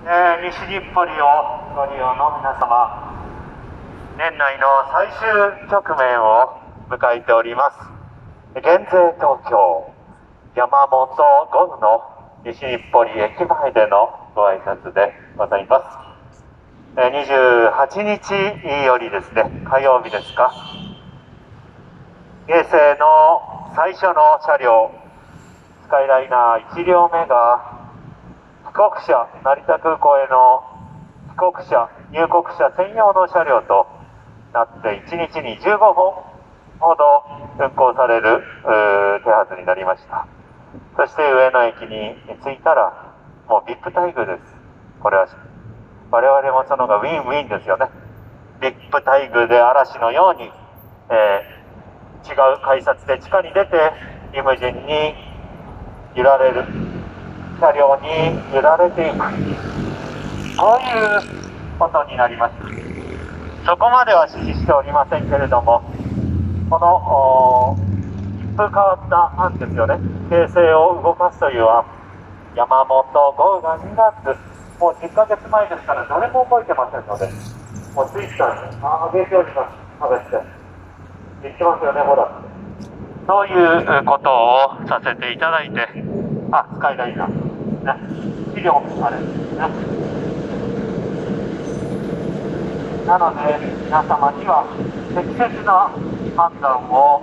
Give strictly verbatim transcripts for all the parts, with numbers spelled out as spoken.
えー、西日暮里をご利用の皆様、年内の最終局面を迎えております。減税東京山本ゴムの西日暮里駅前でのご挨拶でございます。えー、にじゅうはちにちよりですね、火曜日ですか、平成の最初の車両スカイライナーいち両目が帰国者、成田空港への帰国者、入国者専用の車両となっていちにちにじゅうごほんほど運行される手はずになりました。そして上野駅に着いたらもう ブイアイピー 待遇です。これは我々もそのがウィンウィンですよね。 ブイアイピー 待遇で嵐のように、えー、違う改札で地下に出てリムジンに揺られる、車両に揺られていく、そういうことになります。そこまでは指示しておりませんけれども、この一風変わった案ですよね。形勢を動かすという案、山本豪雨がにがつ、もうじゅっかげつまえですから誰も覚えてませんので、もうツイッターに上げております。上げて言ってますよね、ほら。そういうことをさせていただいて、あ、スカイライナーね、資料あれですね。なので皆様には適切な判断を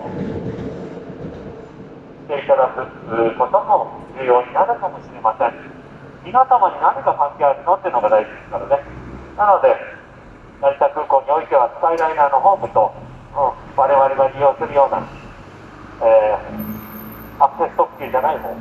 していただくことも重要になるかもしれません。皆様に何が関係あるのっていうのが大事ですからね。なので成田空港においてはスカイライナーのホームと、うん、我々が利用するような、えー、アクセス特急じゃない方、に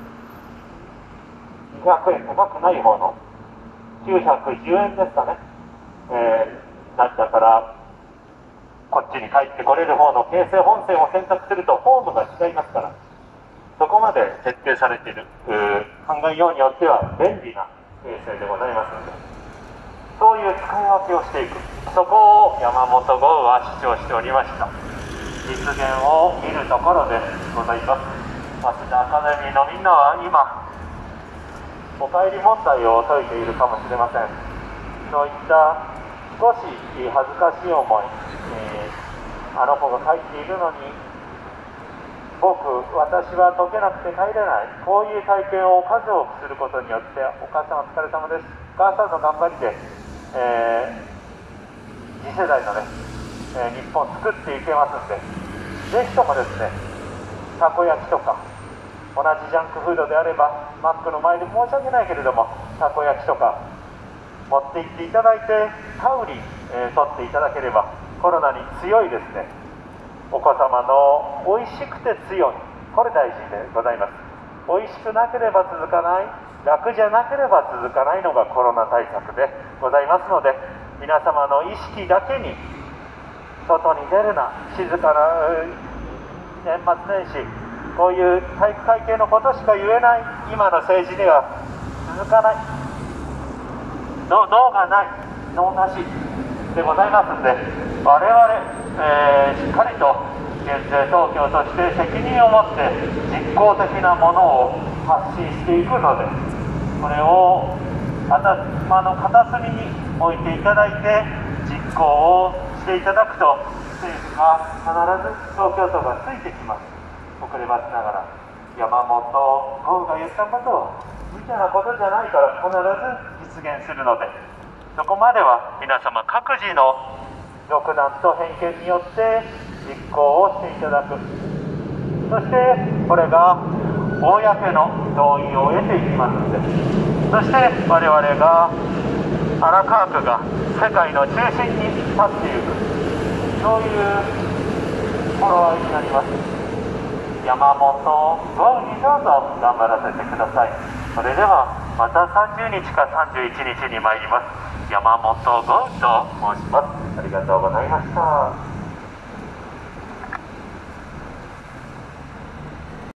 ひゃくえん高くない方のきゅうひゃくじゅうえんですかね、えー、成田からこっちに帰ってこれる方の京成本線を選択するとホームが違いますから、そこまで徹底されている、考えようによっては便利な京成でございますので、そういう使い分けをしていく、そこを山本豪雨は主張しておりました。実現を見るところでございます。早稲田アカデミーのみんなは今お帰り問題を解いているかもしれません。そういった少し恥ずかしい思い、えー、あの子が書いているのに僕、私は解けなくて帰れない、こういう体験を数多くすることによって、お母さんお疲れ様です、お母さんの頑張りで、えー、次世代のね、えー、日本を作っていけますんで、ぜひともですね、たこ焼きとか同じジャンクフードであればマックの前で申し訳ないけれどもたこ焼きとか持って行っていただいてタウリン、えー、取っていただければコロナに強いですねお子様の美味しくて強い、これ大事でございます。美味しくなければ続かない、楽じゃなければ続かないのがコロナ対策でございますので、皆様の意識だけに外に出るな、静かな年末年始、こういう体育会系のことしか言えない今の政治では続かない、脳がない、脳なしでございますので、我々えー、しっかりと減税東京として責任を持って実効的なものを発信していくので、これを頭の片隅に置いていただいて実行をしていただくと、政府が必ず東京都がついてきます。遅ればせながら山本豪雨が言ったことを無茶なことじゃないから必ず実現するので、そこまでは皆様各自の独断と偏見によって実行をしていただく、そしてこれが公の同意を得ていきますので、そして我々が荒川区が世界の中心に立っていく、そういう頃合いになります。山本豪雨にどうぞ頑張らせてください。それではまたさんじゅうにちかさんじゅういちにちに参ります。山本豪雨と申します。ありがとうございました。